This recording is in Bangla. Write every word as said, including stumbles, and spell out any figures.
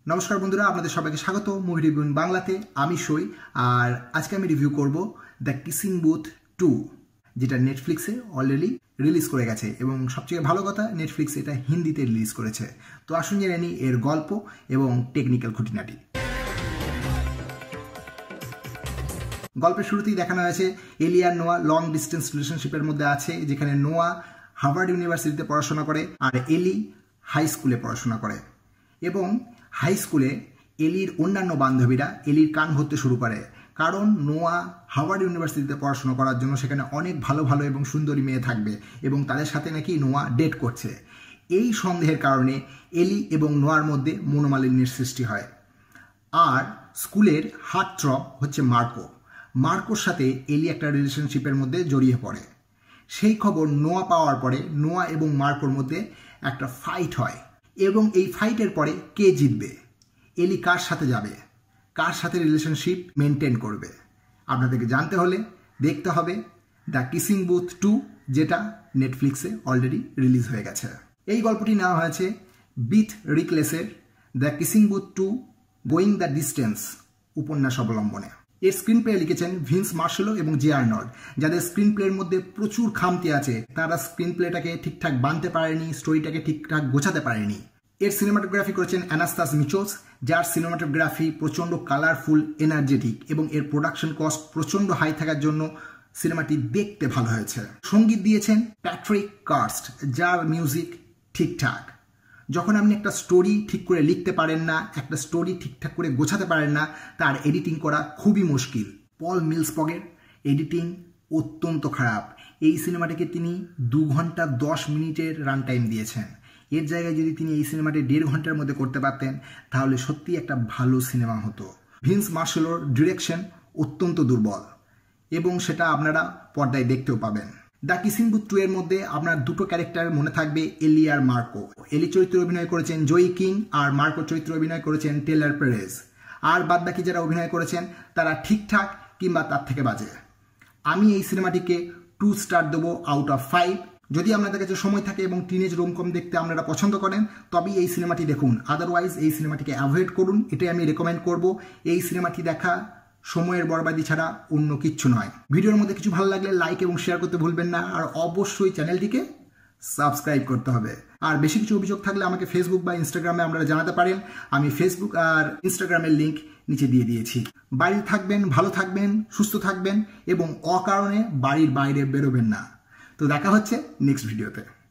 নমস্কার বন্ধুরা, আপনাদের সবাইকে স্বাগত মুভি রিভিউ ইন বাংলাতে। আমি সই, আর আজকে আমি রিভিউ করব দ্য কিসিং বুথ টু, যেটা নেটফ্লিক্সে অলরেডি রিলিজ করে গেছে এবং সবচেয়ে ভালো কথা নেটফ্লিক্স এটা হিন্দিতে রিলিজ করেছে। তো আসুন জেনে নিই এর গল্প এবং টেকনিক্যাল খুঁটিনাটি। গল্পের শুরুতেই দেখানো হয়েছে এলি আর নোয়া লং ডিস্টেন্স রিলেশনশিপের মধ্যে আছে, যেখানে নোয়া হার্ভার্ড ইউনিভার্সিটিতে পড়াশোনা করে আর এলি হাই স্কুলে পড়াশোনা করে। এবং হাই স্কুলে এলির অন্যান্য বান্ধবীরা এলির কান ধরতে শুরু করে, কারণ নোয়া হার্ভার্ড ইউনিভার্সিটিতে পড়াশোনা করার জন্য সেখানে অনেক ভালো ভালো এবং সুন্দরী মেয়ে থাকবে এবং তাদের সাথে নাকি নোয়া ডেট করছে। এই সন্দেহের কারণে এলি এবং নোয়ার মধ্যে মনোমালিন্যের সৃষ্টি হয়। আর স্কুলের হার্টথ্রব হচ্ছে মার্কো। মার্কোর সাথে এলি একটা রিলেশনশিপের মধ্যে জড়িয়ে পড়ে। সেই খবর নোয়া পাওয়ার পরে নোয়া এবং মার্কোর মধ্যে একটা ফাইট হয় এবং এই ফাইটের পরে কে জিতবে, এলি কার সাথে যাবে, কার সাথে রিলেশনশিপ মেনটেন করবে, আপনাদেরকে জানতে হলে দেখতে হবে দ্য কিসিং বুথ টু, যেটা নেটফ্লিক্সে অলরেডি রিলিজ হয়ে গেছে। এই গল্পটি নেওয়া হয়েছে বিথ রিকলেসের the kissing booth two going the distance উপন্যাস অবলম্বনে। এর স্ক্রিন প্লে লিখেছেন ভিন্স মার্শেলো এবং জে আর্নল্ড, যাদের স্ক্রিন প্লের মধ্যে প্রচুর খামতি আছে। তারা স্ক্রিন প্লেটাকে ঠিকঠাক বানতে পারেনি, স্টোরিটাকে ঠিকঠাক গোছাতে পারেনি। এর সিনেমাটোগ্রাফি করেছেন অ্যানাস্তাস মিচোস, যার সিনেমাটোগ্রাফি প্রচণ্ড কালারফুল, এনার্জেটিক এবং এর প্রোডাকশন কস্ট প্রচণ্ড হাই থাকার জন্য সিনেমাটি দেখতে ভালো হয়েছে। সঙ্গীত দিয়েছেন প্যাট্রিক কার্স্ট, যার মিউজিক ঠিকঠাক। যখন আপনি একটা স্টোরি ঠিক করে লিখতে পারেন না, একটা স্টোরি ঠিকঠাক করে গোছাতে পারেন না, তার এডিটিং করা খুবই মুশকিল। পল মিলসপগের এডিটিং অত্যন্ত খারাপ। এই সিনেমাটিকে তিনি দু ঘন্টা দশ মিনিটের রান টাইম দিয়েছেন। এর জায়গায় যদি তিনি এই সিনেমাটি দেড় ঘন্টার মধ্যে করতে পারতেন তাহলে সত্যি একটা ভালো সিনেমা হতো। ভিন্স মার্শেলোর ডিরেকশন অত্যন্ত দুর্বল এবং সেটা আপনারা পর্দায় দেখতেও পাবেন। দ্য কিসিং বুথ টু এর মধ্যে আপনার দুটো ক্যারেক্টার মনে থাকবে, এলি আর মার্কো। এলি চরিত্রে অভিনয় করেছেন জয়ী কিং আর মার্কো চরিত্রে অভিনয় করেছেন টেলর পেরেজ। আর বাদ বাকি যারা অভিনয় করেছেন তারা ঠিকঠাক কিংবা তার থেকে বাজে। আমি এই সিনেমাটিকে টু স্টার দেবো আউট অফ ফাইভ। যদি আপনাদের কাছে সময় থাকে এবং টিনেজ রোমকম দেখতে আপনারা পছন্দ করেন তবেই এই সিনেমাটি দেখুন, আদারওয়াইজ এই সিনেমাটিকে অ্যাভয়েড করুন, এটাই আমি রেকমেন্ড করব। এই সিনেমাটি দেখা সময়ের বরবাদি ছাড়া অন্য কিচ্ছু নয়। ভিডিওর মধ্যে কিছু ভালো লাগলে লাইক এবং শেয়ার করতে ভুলবেন না, আর অবশ্যই চ্যানেলটিকে সাবস্ক্রাইব করতে হবে। আর বেশি কিছু অভিযোগ থাকলে আমাকে ফেসবুক বা ইনস্টাগ্রামে আপনারা জানাতে পারেন। আমি ফেসবুক আর ইনস্টাগ্রামের লিঙ্ক নিচে দিয়ে দিয়েছি। বাড়িতে থাকবেন, ভালো থাকবেন, সুস্থ থাকবেন এবং অকারণে বাড়ির বাইরে বেরোবেন না। তো দেখা হচ্ছে নেক্সট ভিডিওতে।